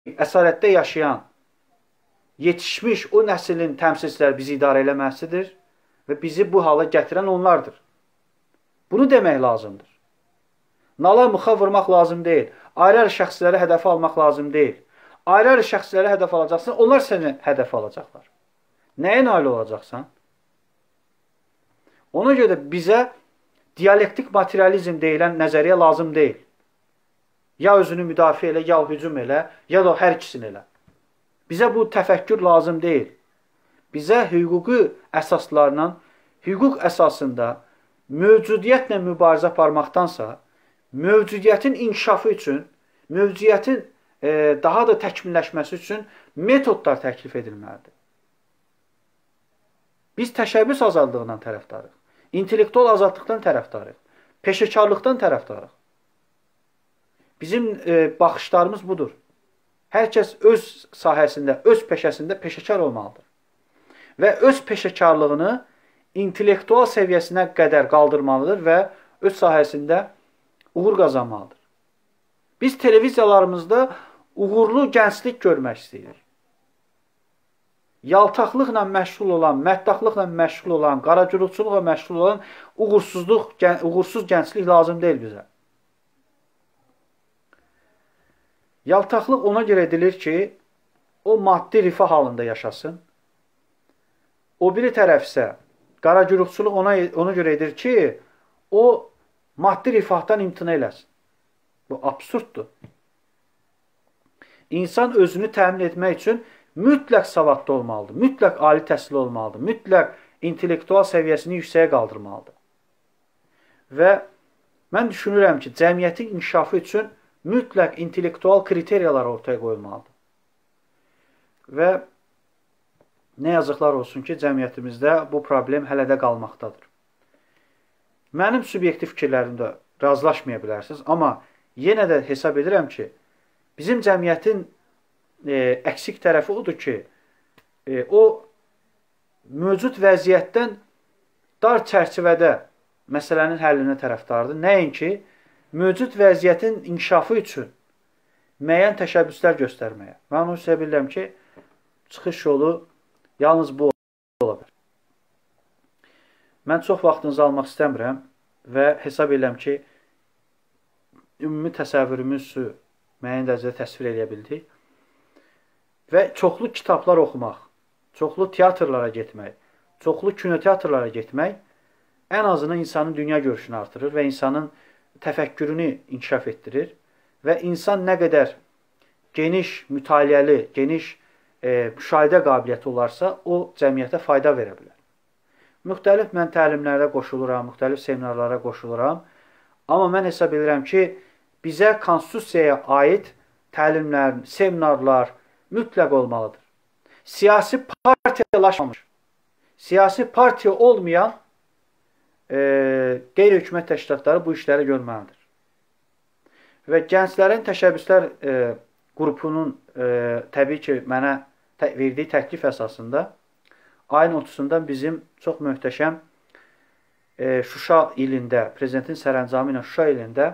əsarətdə yaşayan, yetişmiş o nəslin təmsilçiləri bizi idarə eləməsidir və bizi bu hala gətirən onlardır. Bunu demək lazımdır. Nala mıxa vurmaq lazım deyil. Ayrı-ayrı şəxsləri hədəfə almaq lazım deyil. Ayrı-ayrı şəxsləri hədəf alacaqsan, onlar səni hədəf alacaqlar. Nəyə nail olacaqsan? Ona görə də bizə dialektik materializm deyilən nəzəriyyə lazım deyil. Ya özünü müdafiə elə, ya hücum elə, ya da hər ikisini elə. Bizə bu təfəkkür lazım deyil. Bizə hüquqi əsaslarla, hüquq əsasında mövcudiyyətlə mübarizə aparmaqdansa, mövcudiyyətin inkişafı üçün, mövcudiyyətin daha da təkmilləşməsi üçün metodlar təklif edilməlidir. Biz təşəbbüs azadlığından tərəfdarıq. İntellektual azadlıqdan tərəfdarıq. Peşəkarlıqdan tərəfdarıq. Bizim baxışlarımız budur. Hər kəs öz sahəsində, öz peşəsində peşəkar olmalıdır. Və öz peşəkarlığını intellektual səviyyəsinə qədər qaldırmalıdır və öz sahəsində uğur qazanmalıdır. Biz televiziyalarımızda uğurlu gənclik görmək istəyirik. Yaltaqlıqla məşğul olan, məddaqlıqla məşğul olan, qaracılıqçılıqla məşğul olan uğursuz gənclik lazım deyil bizə. Yaltaqlıq ona görə edilir ki, o maddi rifah halında yaşasın. O biri tərəf isə qaracılıqçılıq ona görə edir ki, o maddi rifahdan imtina eləsin. Bu absurddur. İnsan özünü təmin etmək üçün mütləq savadlı olmalıdır, mütləq ali təhsil olmalıdır, mütləq intellektual səviyyəsini yüksəyə qaldırmalıdır. Və mən düşünürəm ki, cəmiyyətin inkişafı üçün mütləq intellektual kriteriyalar ortaya qoyulmalıdır. Və nə yazıqlar olsun ki, cəmiyyətimizdə bu problem hələ də qalmaqdadır. Mənim subyektiv fikirlərimdə razılaşmaya bilərsiniz, amma yenə də hesab edirəm ki, bizim cəmiyyətin əksik tərəfi odur ki, o mövcud vəziyyətdən dar çərçivədə məsələnin həllinə tərəfdardır. Nəinki, mövcud vəziyyətin inkişafı üçün müəyyən təşəbbüslər göstərməyə. Mən onu sizə bilirəm ki, çıxış yolu yalnız bu ola bilər. Mən çox vaxtınızı almaq istəmirəm və hesab edirəm ki, ümumi təsəvvürümüzü müəyyən dərəcədə təsvir edə bildik. Və çoxlu kitablar oxumaq, çoxlu teatrlara getmək, çoxlu kinoteatrlara getmək ən azından insanın dünya görüşünü artırır və insanın təfəkkürünü inkişaf etdirir və insan nə qədər geniş, mütaliəli, geniş müşahidə qabiliyyəti olarsa, o cəmiyyətə fayda verə bilər. Müxtəlif mən təlimlərdə qoşuluram, müxtəlif seminarlara qoşuluram, amma mən hesab edirəm ki, bizə konstitusiyaya aid təlimlər, seminarlar mütləq olmalıdır. Siyasi partiyalaşmamış, siyasi partiya olmayan qeyri-hökumət təşkilatları bu işləri görməlidir. Və gənclərin təşəbbüslər qrupunun təbii ki, mənə verdiyi təklif əsasında ayın 30-da bizim çox möhtəşəm Şuşa ilində, prezidentin sərəncamı ilə Şuşa ilində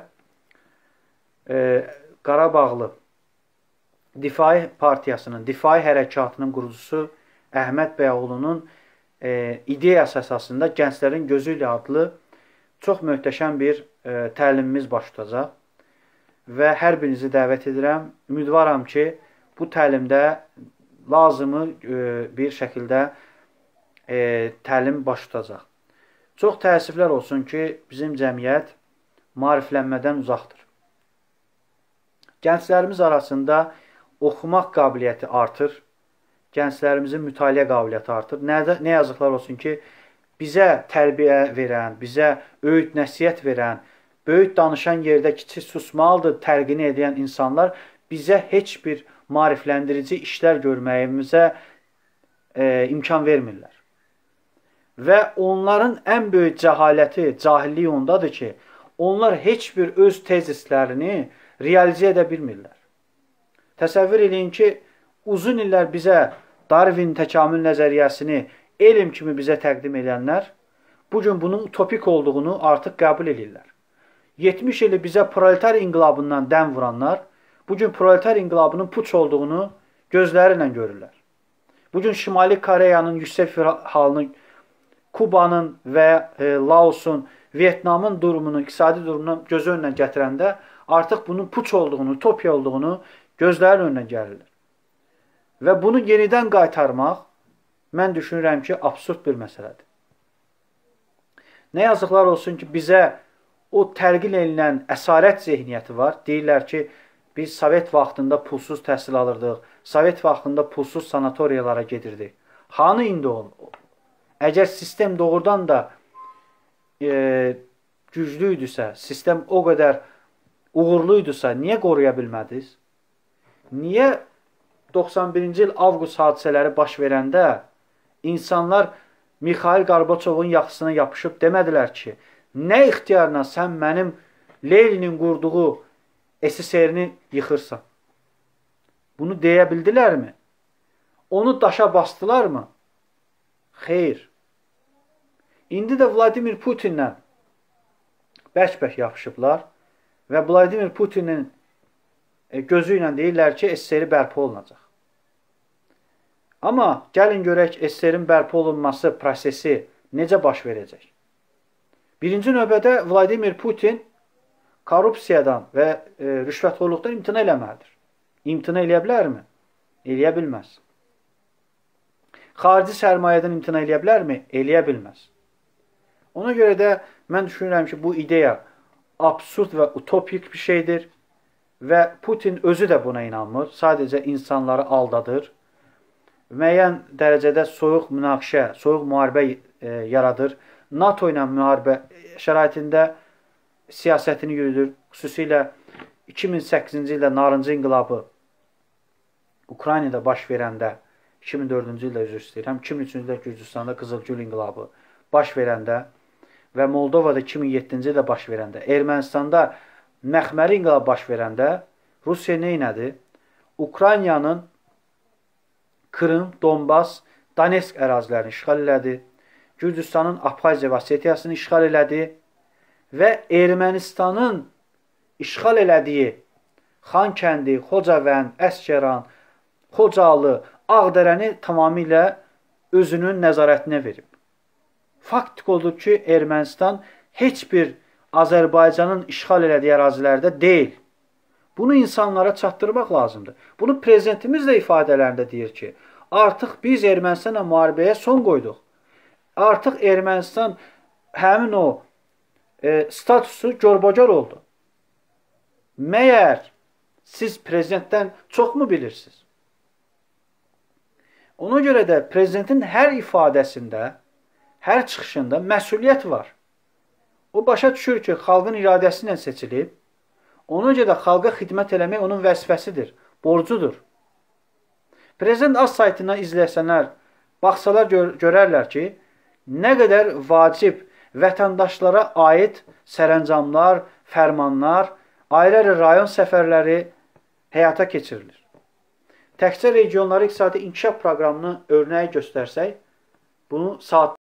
Qarabağlı Difai Partiyasının, Difai Hərəkatının qurucusu Əhməd Bəyoğlu'nun ideyası əsasında Gənclərin Gözü ilə adlı çox möhtəşəm bir təlimimiz baş tutacaq. Və hər birinizi dəvət edirəm. Ümidvaram ki, bu təlimdə lazımı bir şəkildə təlim baş tutacaq. Çox təəssüflər olsun ki, bizim cəmiyyət maariflənmədən uzaqdır. Gənclərimiz arasında oxumaq qabiliyyəti artır, gənclərimizin mütaliə qabiliyyəti artır. Nə yazıqlar olsun ki, bizə tərbiyə verən, bizə öyüd nəsiyyət verən, böyük danışan yerdə kiçik susmalıdır tərqini edən insanlar bizə heç bir maarifləndirici işlər görməyimizə imkan vermirlər. Və onların ən böyük cəhaləti, cahilliyi ondadır ki, onlar heç bir öz tezislərini realizə edə bilmirlər. Təsəvvür edin ki, uzun illər bizə Darwin təkamül nəzəriyyəsini elm kimi bizə təqdim edənlər, bugün bunun utopik olduğunu artıq qəbul edirlər. 70 ili bizə proletar inqilabından dəm vuranlar, bugün proletar inqilabının puç olduğunu gözlərlə görürlər. Bugün Şimali Koreyanın yüksək halını, Kubanın və Laosun, Vietnamın durumunu, iqtisadi durumunu göz önündən gətirəndə artıq bunun puç olduğunu, utopiya olduğunu gözlərin önündən gəlirlər. Və bunu yenidən qaytarmaq, mən düşünürəm ki, absurd bir məsələdir. Nə yazıqlar olsun ki, bizə o tərqil edilən əsarət zehniyyəti var. Deyirlər ki, biz Sovet vaxtında pulsuz təhsil alırdıq, Sovet vaxtında pulsuz sanatoriyalara gedirdik. Hanı indi o? Əgər sistem doğrudan da güclüydüsə, sistem o qədər uğurluydursa, niyə qoruya bilmədiniz? Niyə 91-ci il avqust hadisələri baş verəndə insanlar Mikhail Gorbaçovun yaxasına yapışıb demədilər ki, nə ixtiyarla sən mənim Leninin qurduğu SSR-ni yıxırsan? Bunu deyə bildilərmi? Onu daşa bastılarmı? Xeyr. İndi də Vladimir Putinlə bərk-bərk yapışıblar və Vladimir Putinin gözü ilə deyirlər ki, SSR-i bərpa olunacaq. Amma gəlin görək SSR-in bərpa olunması prosesi necə baş verəcək? Birinci növbədə Vladimir Putin korrupsiyadan və rüşvətxorluqdan imtina eləməlidir. İmtina eləyə bilərmi? Eləyə bilməz. Xarici sərmayədən imtina eləyə bilərmi? Eləyə bilməz. Ona görə də mən düşünürəm ki, bu ideya absurd və utopik bir şeydir və Putin özü də buna inanmır. Sadəcə insanları aldadır. Müəyyən dərəcədə soyuq münaqişə, soyuq müharibə yaradır. NATO ilə müharibə şəraitində siyasətini yürüdür. Xüsusilə 2008-ci ildə narıncı inqilabı Ukraynada baş verəndə, 2004-cü ildə üzr istəyirəm, 2003-cü ildə Gürcüstanda Qızılgül inqilabı baş verəndə və Moldovada 2007-ci ildə baş verəndə, Ermənistanda məxməri inqilab baş verəndə Rusiya nə elədi? Ukraynanın Krım, Donbas, Donetsk ərazilərini işğal elədi. Gürcüstanın Abxaziya və Osetiyasını işğal elədi və Ermənistanın işğal elədiyi Xankəndi, Xocavənd, Əsgəran, Xocalı, Ağdərəni tamamilə özünün nəzarətinə verib. Faktik odur ki, Ermənistan heç bir Azərbaycanın işğal elədiyi ərazilərdə deyil. Bunu insanlara çatdırmaq lazımdır. Bunu prezidentimiz də ifadələrində deyir ki, artıq biz Ermənistanla müharibəyə son qoyduq. Artıq Ermənistan həmin o statusu görbəcər oldu. Məyər siz prezidentdən çox mu bilirsiniz? Ona görə də prezidentin hər ifadəsində, hər çıxışında məsuliyyət var. O başa düşür ki, xalqın iradəsi ilə seçilib. Ona görə də xalqa xidmət eləmək onun vəzifəsidir, borcudur. Prezident az saytından izləyəsənlər, baxsalar görərlər ki, nə qədər vacib vətəndaşlara aid sərəncamlar, fərmanlar, ayrı-ayrı rayon səfərləri həyata keçirilir. Təkcə regionları iqtisadi inkişaf proqramını örnəyə göstərsək, bunu saatlar